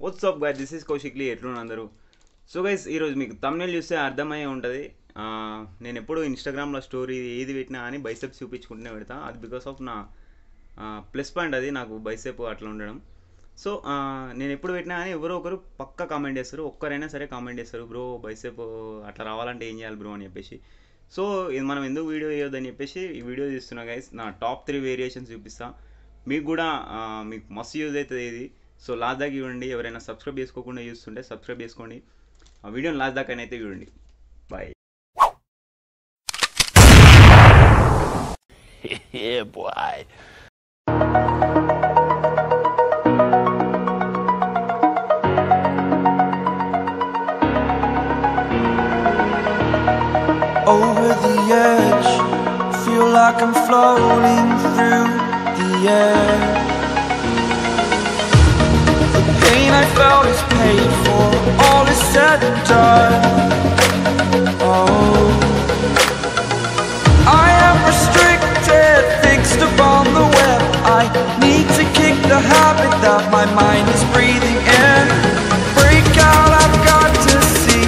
WhatsApp guys, this is కౌశిక్లీ. ఎట్లున్న అందరూ? సో గైస్, ఈరోజు మీకు తమ్నెల్ చూస్తే అర్థమయ్యే ఉంటుంది. నేను ఎప్పుడు ఇన్స్టాగ్రామ్లో స్టోరీ ఏది పెట్టినా అని బైసెప్స్ చూపించుకుంటూనే పెడతా. అది బికాస్ ఆఫ్ నా ప్లస్ పాయింట్, అది నాకు బైసెప్ అట్లా ఉండడం. సో నేను ఎప్పుడు పెట్టినా కానీ ఎవరో ఒకరు పక్క కామెంట్ చేస్తారు, ఒక్కరైనా సరే కామెంట్ చేస్తారు, బ్రో బైసెప్ అట్లా రావాలంటే ఏం చేయాలి బ్రో అని చెప్పేసి. సో ఇది మనం ఎందుకు వీడియో చేయొద్దని చెప్పేసి ఈ వీడియో తీస్తున్నా గైస్. నా టాప్ 3 వేరియేషన్స్ చూపిస్తా. మీకు కూడా మీకు మస్తు యూజ్ అవుతుంది ఇది. సో లాస్ట్ దాకా చూడండి. ఎవరైనా సబ్స్క్రైబ్ చేసుకోకుండా చూస్తుంటే సబ్స్క్రైబ్ చేసుకోండి. ఆ వీడియోని లాస్ట్ దాకా అయితే చూడండి. Bye. Yeah, boy. Over the edge, feel like I'm floating through the air. The pain I felt is paid for, all is said and done. Oh, I am restricted, fixed upon the web. I need to kick the habit that my mind is breathing in. Break out, I've got to see.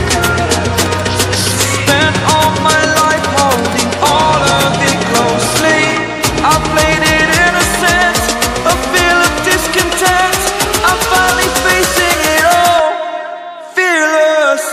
Spent all my life holding all of it closely. I played it innocent, a feel of discontent. I'm finally facing it all, fearless.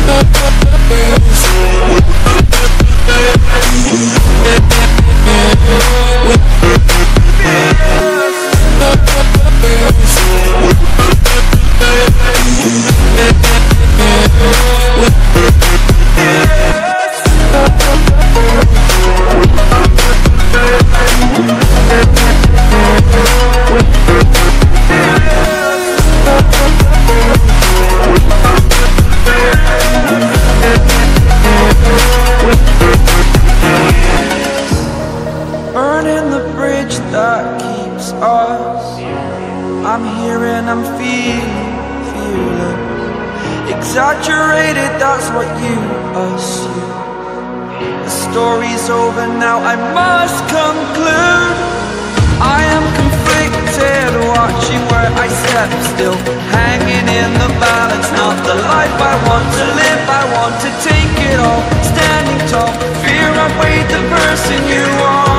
Burning the bridge that keeps us. I'm here and I'm feeling fearless. Exaggerated, that's what you assume. The story's over now, I must conclude. I am conflicted, watching where I step still, hanging in the balance. Not the life I want to live, I want to take it all. Standing tall, fear I've weighed the person you are.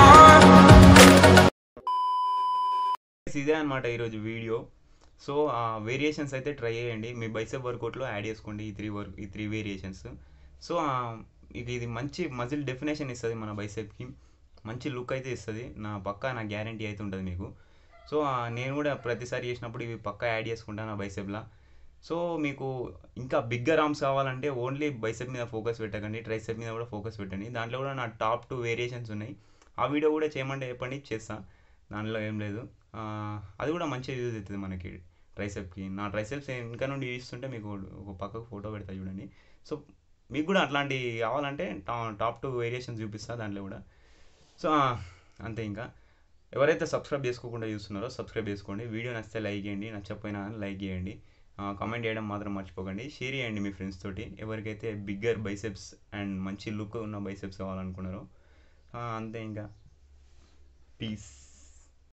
ఇదే అనమాట ఈరోజు వీడియో. So variations అయితే try చేయండి. మీ bicep వర్కౌట్లో add చేసుకోండి ఈ three variations. So ఇది మంచి మజిల్ డెఫినేషన్ ఇస్తుంది, మన బైసెప్కి మంచి లుక్ అయితే ఇస్తుంది. నా గ్యారంటీ అయితే ఉంటుంది మీకు. సో నేను కూడా ప్రతిసారి చేసినప్పుడు ఇవి పక్కా యాడ్ చేసుకుంటాను నా బైసెప్లా. సో మీకు ఇంకా బిగ్గర్ ఆర్మ్స్ కావాలంటే ఓన్లీ బైసెప్ మీద ఫోకస్ పెట్టకండి, ట్రైసెప్ మీద కూడా ఫోకస్ పెట్టండి. దాంట్లో కూడా నా టాప్ 2 వేరియేషన్స్ ఉన్నాయి. ఆ వీడియో కూడా చేయమంటే చెప్పండి, చేస్తాను. దానిలో ఏం లేదు. అది కూడా మంచిగా యూజ్ అవుతుంది మనకి ట్రైసెప్కి. నా ట్రైసెప్స్ ఇంకా నుండి చూస్తుంటే మీకు ఒక పక్కకు ఫోటో పెడతా చూడండి. సో మీకు కూడా అట్లాంటి కావాలంటే టాప్ 2 వేరియేషన్స్ చూపిస్తా దాంట్లో కూడా. సో అంతే. ఇంకా ఎవరైతే సబ్స్క్రైబ్ చేసుకోకుండా చూస్తున్నారో సబ్స్క్రైబ్ చేసుకోండి. వీడియో నచ్చితే లైక్ చేయండి, నచ్చకపోయినా లైక్ చేయండి. కామెంట్ చేయడం మాత్రం మర్చిపోకండి. షేర్ చేయండి మీ ఫ్రెండ్స్ తోటి, ఎవరికైతే బిగ్గర్ బైసెప్స్ అండ్ మంచి లుక్ ఉన్న బైసెప్స్ కావాలనుకున్నారో. అంతే. ఇంకా పీస్.